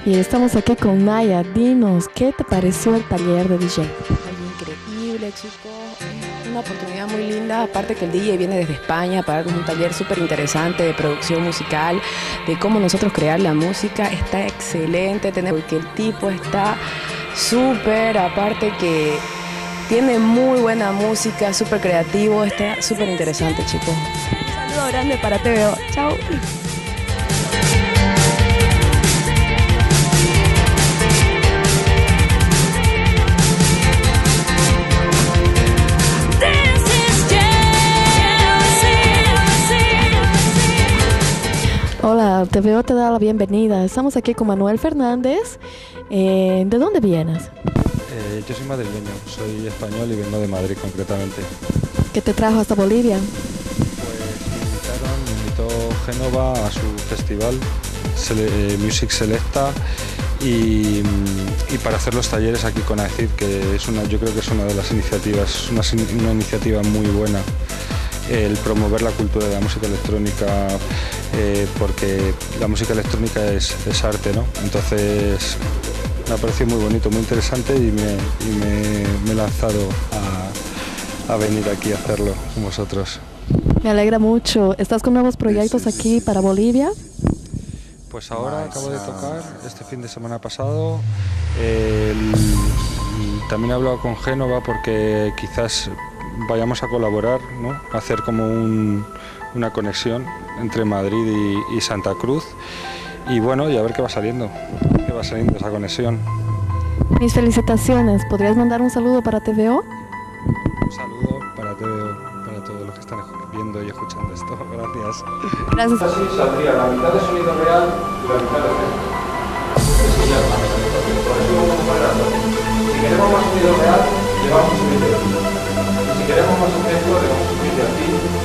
Y estamos aquí con Maya. Dinos, ¿qué te pareció el taller de DJ? Increíble, chicos. Una oportunidad muy linda. Aparte que el DJ viene desde España para darnos un taller súper interesante de producción musical, de cómo nosotros crear la música. Está excelente, porque el tipo está súper, aparte que tiene muy buena música, súper creativo. Está súper interesante, chicos. Un saludo grande para TVO. Chao. Hola, TVO te da la bienvenida. Estamos aquí con Manuel Fernández. ¿De dónde vienes? Yo soy madrileño, soy español y vengo de Madrid concretamente. ¿Qué te trajo hasta Bolivia? Pues me invitó Génova a su festival Music Selecta y para hacer los talleres aquí con AECID, que es yo creo que es una de las iniciativas, una iniciativa muy buena. El promover la cultura de la música electrónica, porque la música electrónica es arte, ¿no? Entonces me ha parecido muy bonito, muy interesante y me he lanzado a venir aquí a hacerlo con vosotros. Me alegra mucho. ¿Estás con nuevos proyectos aquí para Bolivia? Pues ahora acabo de tocar este fin de semana pasado. También he hablado con Génova porque quizás vayamos a colaborar, ¿no? A hacer como una conexión entre Madrid y Santa Cruz. Y bueno, y a ver qué va saliendo esa conexión. Mis felicitaciones. ¿Podrías mandar un saludo para TVO? Un saludo para TVO, para todos los que están viendo y escuchando esto. Gracias. Gracias. Así saldría la mitad de sonido real y la mitad de efecto. Ese sería el máximo. Por eso vamos a poner las dos. Si queremos más sonido real, llevamos un sonido de aquí. Y si queremos más efecto, le vamos a subir de aquí